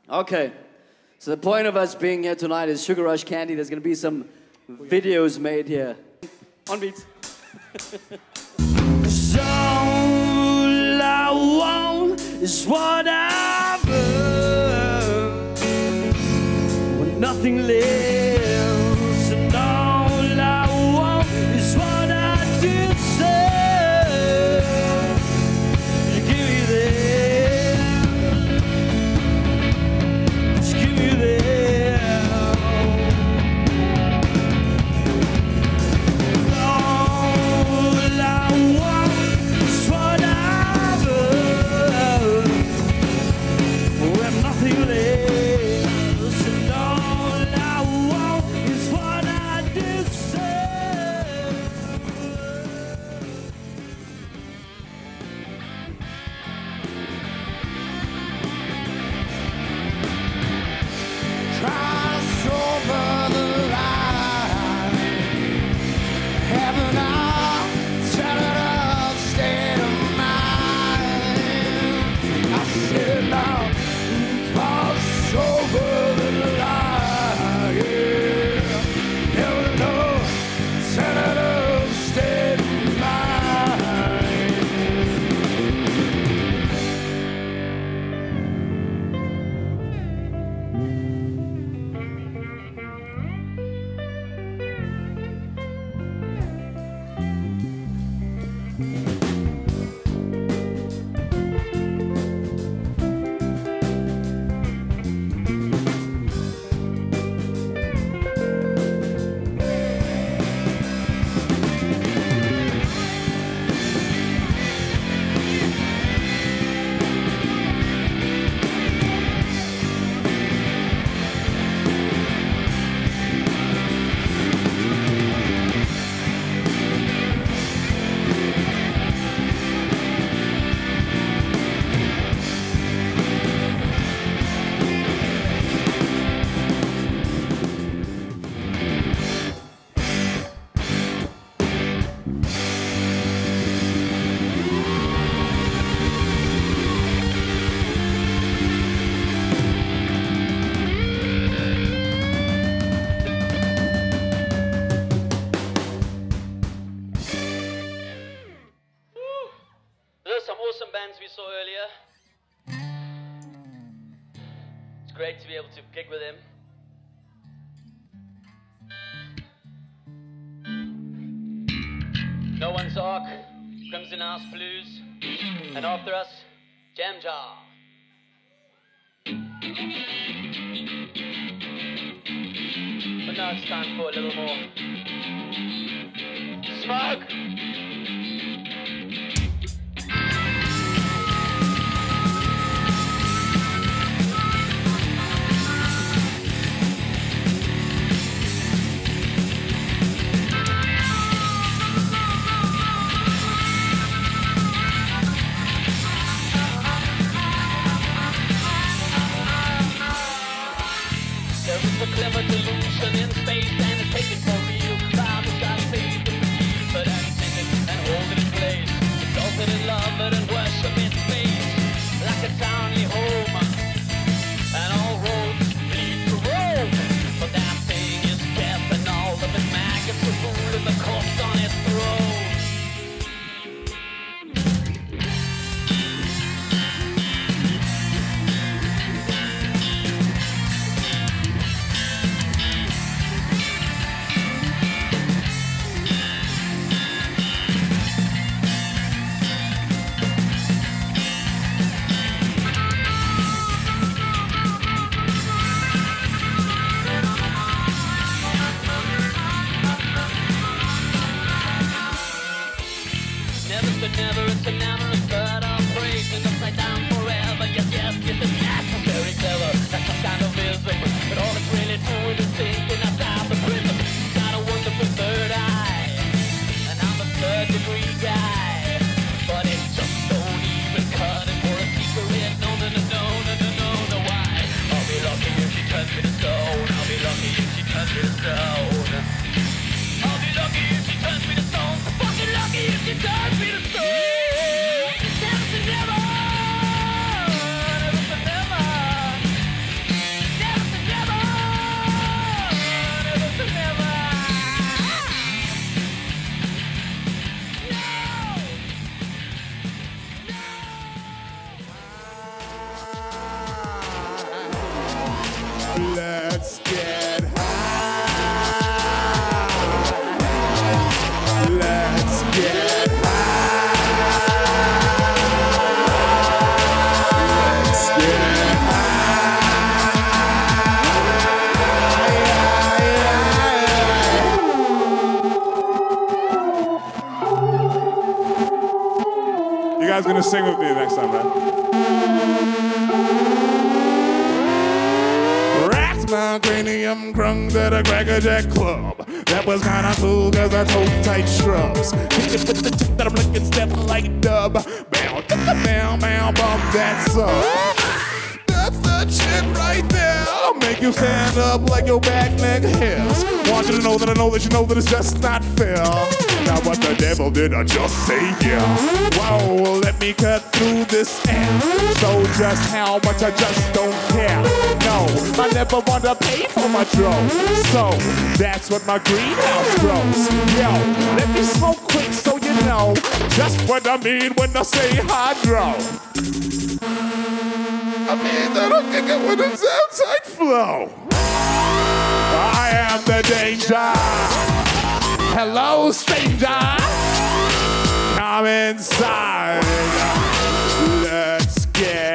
Okay. So the point of us being here tonight is Sugar Rush Candy. There's going to be some videos made here. On beats. So all I want is what I've earned. When nothing lives, and all I want is what I deserve. You give me that. Just give me that. All I want is what I've earned. When nothing lives, and all I want is what I deserve. Cross over the line. Haven't I settled up state of mind? I said now, cross over the line. Yeah. Haven't I settled up state of mind? Those are some awesome bands we saw earlier. It's great to be able to gig with them. No One's Ark, Crimson House Blues, and after us, Jam Jarr. But now it's time for a little more Smugg. There is a clever delusion in space and it's taken for real. Time to shine faith in the sea, but I'm singing and holding in place. Exalted in love and worship in space, like a townly home. And all roads lead to Rome. But that thing is death and all of its maggots are ruling the corpse on its throne. Never but never, it's an amorous bird of praise and upside down forever. Yes, yes, yes, it's very clever. That's some kind of wisdom, but all it's really doing is thinking outside the prism. It's got a wonderful third eye, and I'm a third-degree guy, but it just don't even cut it for a secret. No, no, no, no, no, no, no, no, why? I'll be lucky if she turns me to stone. I'll be lucky if she turns me to stone. I'll be lucky if she turns me to stone. So fucking lucky if she turns me to stone. Never say never, never say never. Let's get high. Let's get high. Let's get high. You guys gonna sing with me next time, right? My cranium crunk at a crackerjack club. That was kinda cool cause I told tight shrubs. Hit it with the tip that I'm looking step like a dub. Bow, bow, bow, bump, that's up. That's the shit right there. I'll make you stand up like your back neck hairs. Want you to know that I know that you know that it's just not fair. Now what the devil did I just say, yeah? Whoa, let me cut through this air. So just how much I just don't care. No, I never want to pay for my drone. So that's what my greenhouse grows. Yo, let me smoke quick so you know just what I mean when I say hydro. I mean that I'm kicking with a outside flow. I am the danger. Hello, stranger. Come inside. Let's get